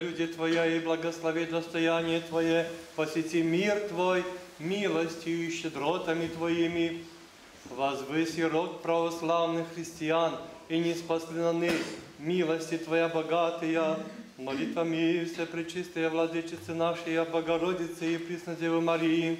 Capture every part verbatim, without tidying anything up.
Люди Твоя и благослови достояние Твое, посети мир Твой, милостью и щедротами Твоими. Возвыси род православных христиан, и не спосланы милости Твоя богатая, молитвами Всепречистая Владычицы нашей, Богородицы и Преснодевы Марии,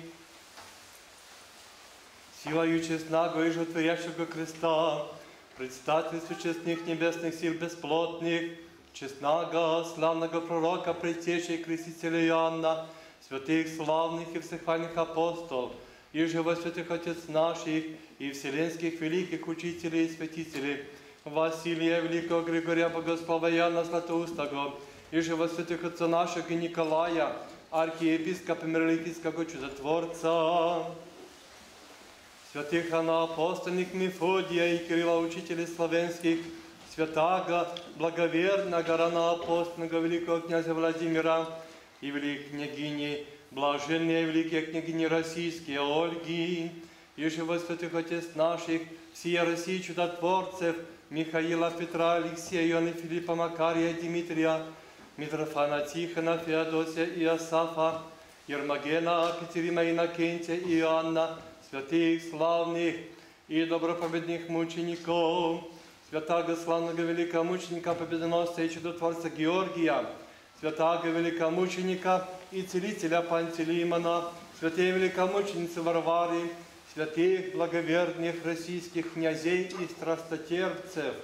силою честного и животворящего креста, предстательству честных небесных сил бесплотных, честного, славного пророка, предтечи крестителя Иоанна, святых, славных и всехвальных апостолов, и живо святых отец наших, и вселенских великих учителей и святителей, Василия Великого, Григория Богослова, Иоанна Златоустого, и живо святых отца наших и Николая, архиепископа Мирополитского чудотворца, святых апостольных Мефодия и Кирилла, учителей славянских, святаго, благоверного, раноапостольного великого князя Владимира и великой княгини, блаженные великие княгини российские, Ольги, и живо святых отец наших, всея России чудотворцев, Михаила, Петра, Алексея, Иоанна, Филиппа, Макария, Дмитрия, Митрофана, Тихона, Феодосия, Иосафа, Ермогена, Катерина, Иннокентия, Иоанна, святых, славных и добропобедных мучеников, святаго, славного великомученика, победоносца и чудотворца Георгия, святаго великомученика и целителя Пантелеймона, святые великомученицы Варвары, святых благоверных российских князей и страстотерпцев,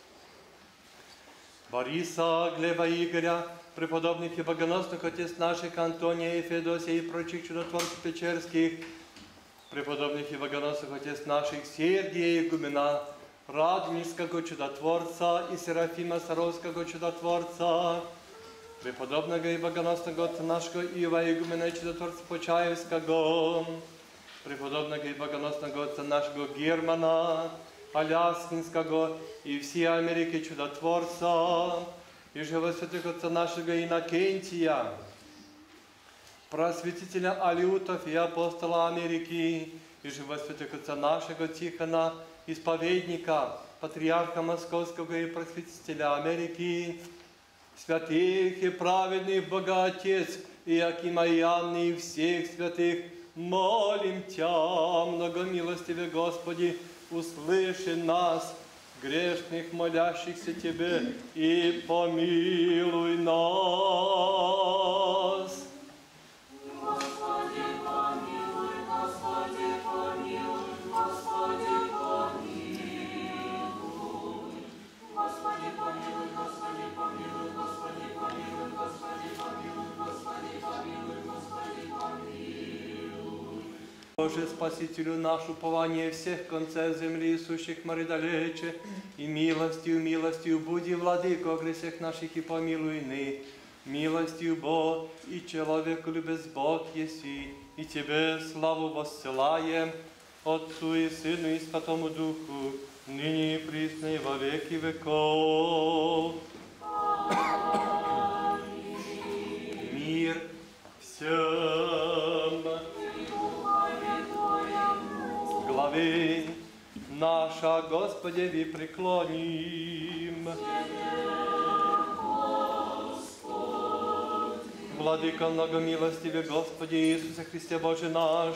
Бориса, Глеба, Игоря, преподобных и богоносных отец наших Антония и Феодосия и прочих чудотворцев печерских, преподобных и богоносных отец наших Сергия Игумена, Радонежского чудотворца и Серафима Саровского чудотворца, преподобного и богоносного отца нашего Ива Игумена и чудотворца Почаевского, преподобного и богоносного отца нашего Германа, Аляскинского и всей Америки чудотворца, и живо святых отца нашего Иннокентия, просветителя Алиутов и апостола Америки, и живо святых отца нашего Тихона, исповедника, патриарха Московского и просветителя Америки, святых и праведных Богоотец, Иакима и Анны, и всех святых, молим Тя, многомилостивый Господи, услыши нас, грешных, молящихся Тебе, и помилуй нас. Господи, помилуй, Господи, помилуй, Господи, помилуй. Господи, помилуй, Господи, помилуй, Господи, помилуй, Господи, помилуй, Господи, помилуй, Господи, помилуй. Боже, Спасителю наш, упование всех концев земли, сущих море далече, и милостью, милостью буди, владыко, о грехах наших и помилуй ны. Милостью Бог и человеку любез Бог еси, и Тебе славу воссылаем, Отцу и Сыну и Святому Духу, ныне и присно и во веки веков. Мир всем. Главы наша, Господеви, преклоним. Владыка многомилостивый, Господи Иисусе Христе Боже наш,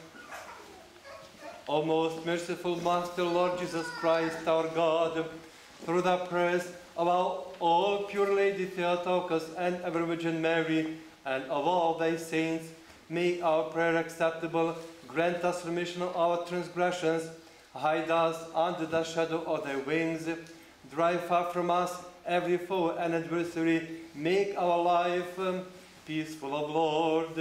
O most merciful Master, Lord Jesus Christ, our God, through the prayers of our all pure Lady Theotokos and ever Virgin Mary, and of all thy saints, make our prayer acceptable, grant us remission of our transgressions, hide us under the shadow of thy wings, drive far from us every foe and adversary, make our life um, peaceful, O Lord.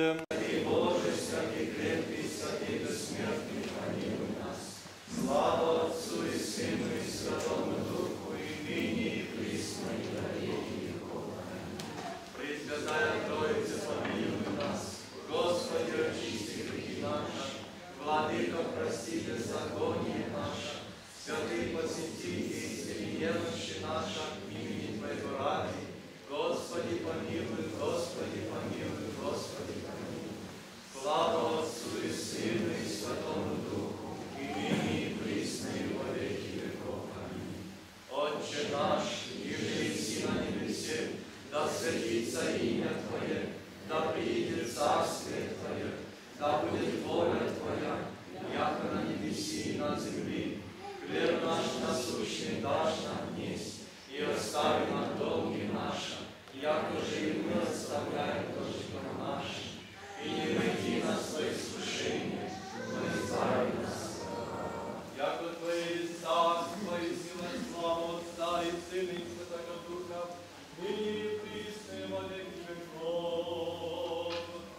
Слава Отцу и Сыну и Святому Духу, и ныне, и присно, и во веки веков. Пресвятая Троица, помилуй нас, Господи, очисти грехи наши, Владыка, прости беззаконие наше, святый посети и исцели немощи наши, имени Твоего ради. Господи, помилуй, Господи, помилуй, Господи, помилуй. Слава Отцу и Сыну и Святому Духу, и ныне, и присно, и во веки веков. Аминь. Отче наш, иже еси на небесе, да святится святится имя Твое, да приидет царствие Твое, да будет воля Твоя, яко на небеси и на земли. Хлеб наш насущный дашь нам днесь, и остави нам долги наши, яко же и мы оставляем должникам нашим. И не введи нас в искушение, но избави нас от зла. Яко Твое есть царство и сила и слава Отца и Сына и Святого Духа, ныне и присно и во веки веков.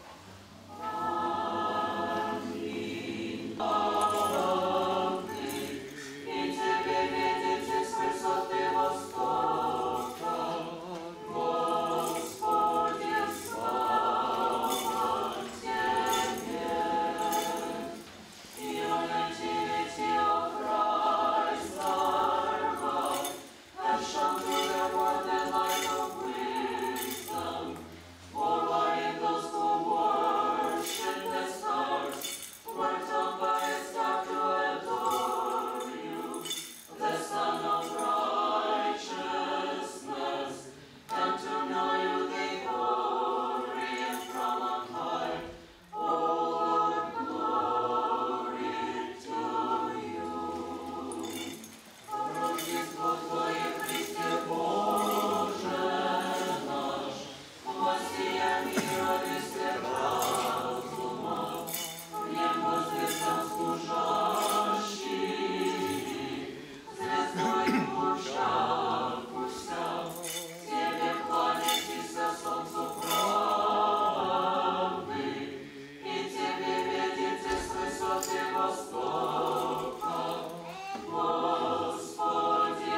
И Тебе видите с высоты востока, Господи, слава Тебе. И улетите о край Зарва, and shall do their what the light of wisdom, for our angels who worship the stars, were told by a star to adore you, the Son of righteousness, and to know you they glory and from on high. All glory to you. Рождество Твое, Христе Боже наш, воссия мира без разума, в небо звездам служащий, звездой лучавшийся, Тебе кланяйтесь солнцу правды, и Тебе видите с высоты востока, Господи,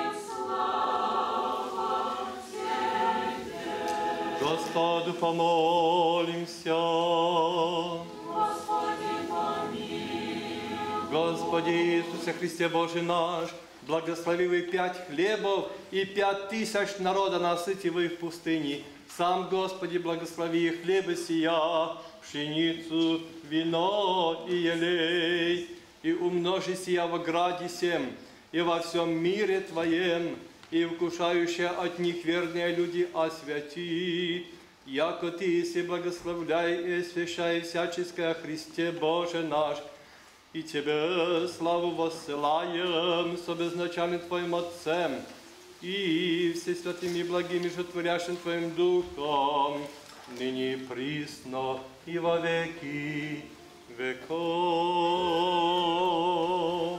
слава Тебе. Господу помолимся. Господи, помилуй. Господи Иисусе Христе Боже наш, благословивый пять хлебов и пять тысяч народа насытивый в пустыне. Сам, Господи, благослови хлебы сия, пшеницу, вино и елей, и умножи сия в граде сем, и во всем мире Твоем, и вкушающие от них верные люди освяти, яко Ты си благословляй и освящай всяческое Христе Боже наш, и Тебе славу воссылаем с обезначальным Твоим Отцем и все святыми благими животворящим Твоим Духом, ныне и присно и во веки веков.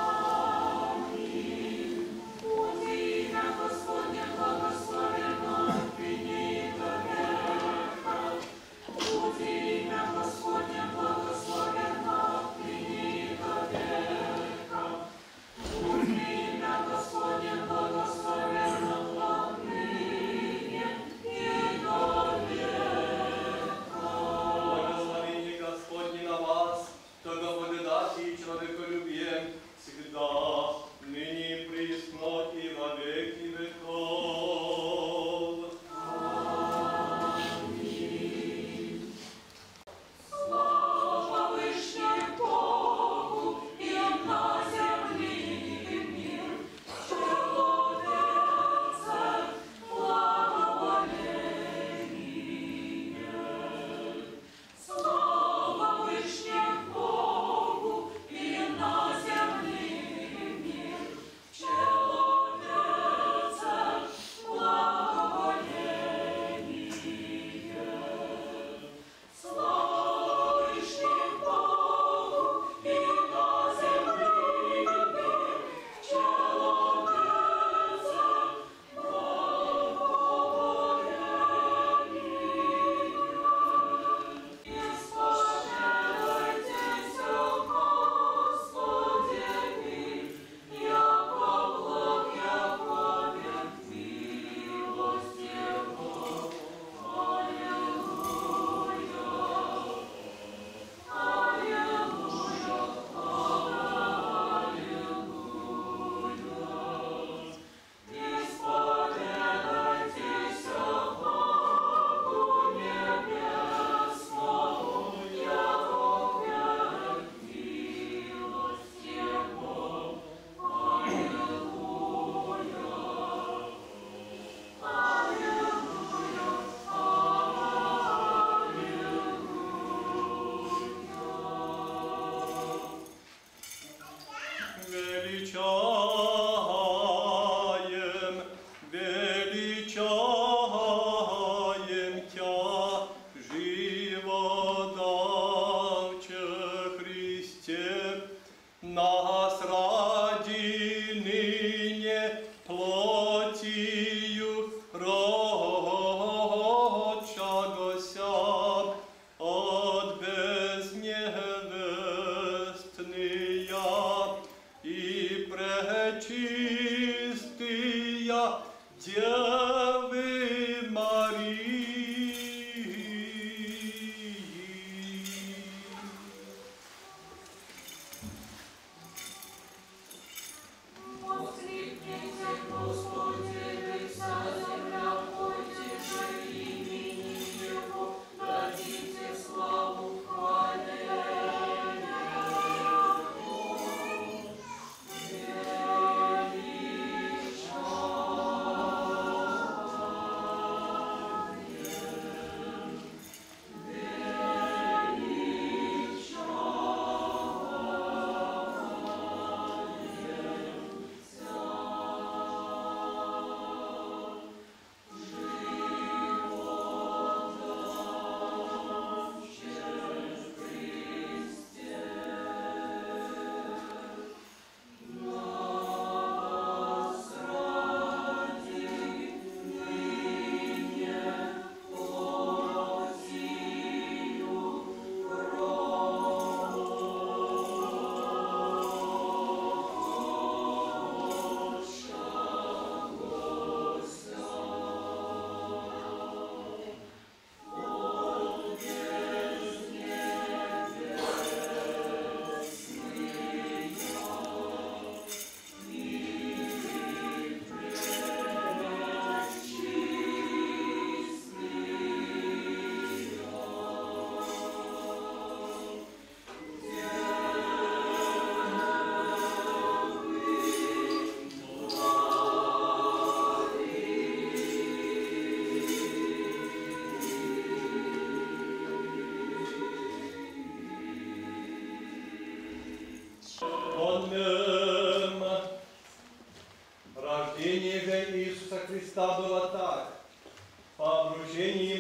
Имя Господне благословенно отныне до века. Будь имя Господне благословенно отныне до века. Будь имя Господне благословенно отныне и до века. Благословение Господне на вас, кто благодати и человеколюбием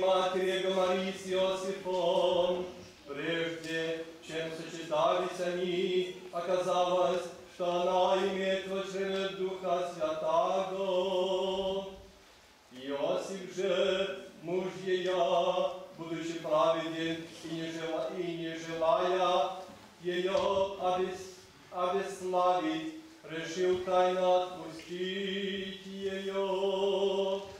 матери Его Марии с Иосифом. Прежде чем сочетались они, оказалось, что она имеет в чреве Духа Святаго. Иосиф же, муж ее, будучи праведен и не, жела, и не желая ее обес, обесславить, решил тайно отпустить ее.